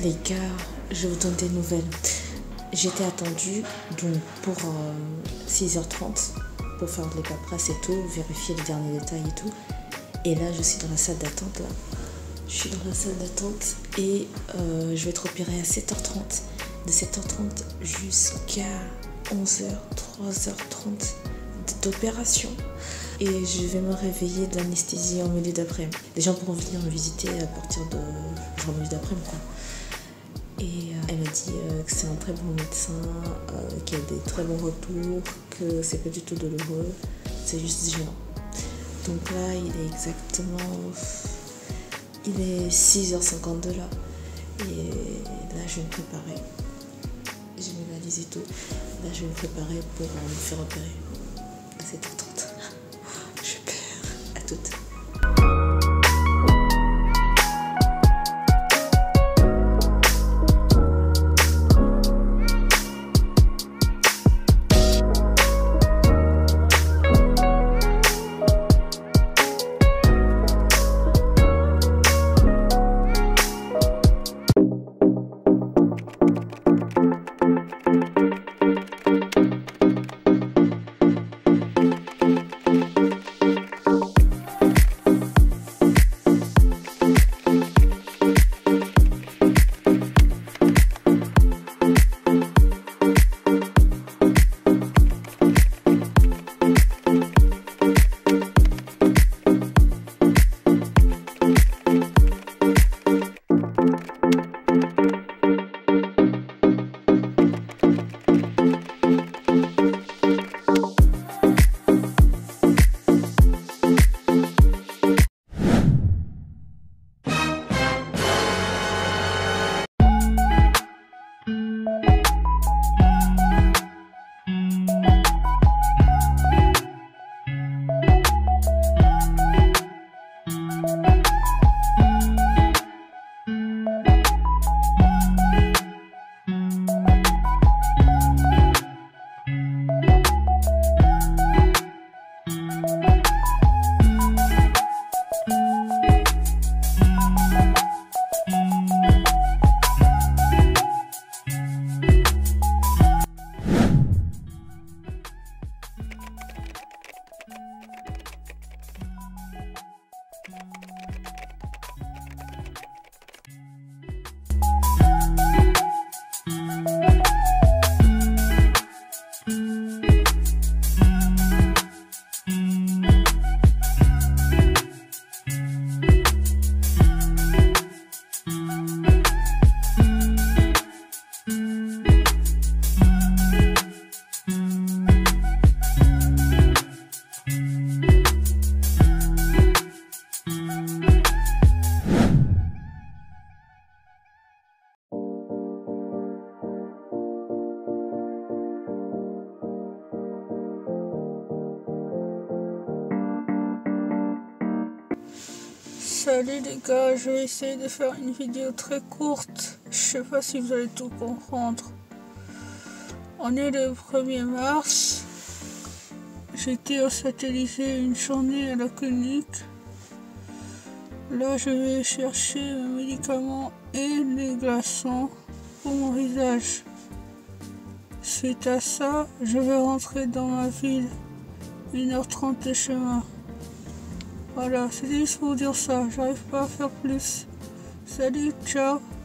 Les gars, je vous donne des nouvelles. J'étais attendue donc pour 6h30 pour faire les paperasses et tout, vérifier les derniers détails et tout. Et là, je suis dans la salle d'attente là. Je suis dans la salle d'attente et je vais être opérée à 7h30. De 7h30 jusqu'à 11h, 3h30 d'opération. Et je vais me réveiller de l'anesthésie en milieu d'après-midi. Les gens pourront venir me visiter à partir de genre milieu d'après-midi quoi. Et elle m'a dit que c'est un très bon médecin, qu'il y a des très bons retours, que c'est pas du tout douloureux, c'est juste gênant. Donc là, il est 6h52 là. Et là, je vais me préparer. J'ai mes valises et tout. Là, je vais me préparer pour me faire opérer à 7h30. Je perds. À toutes. Salut les gars, je vais essayer de faire une vidéo très courte. Je sais pas si vous allez tout comprendre. On est le 1er mars. J'ai été hospitalisé une journée à la clinique. Là, je vais chercher mes médicaments et les glaçons pour mon visage. Suite à ça, je vais rentrer dans ma ville. 1h30 de chemin. Voilà, c'est juste pour dire ça, j'arrive pas à faire plus. Salut, ciao.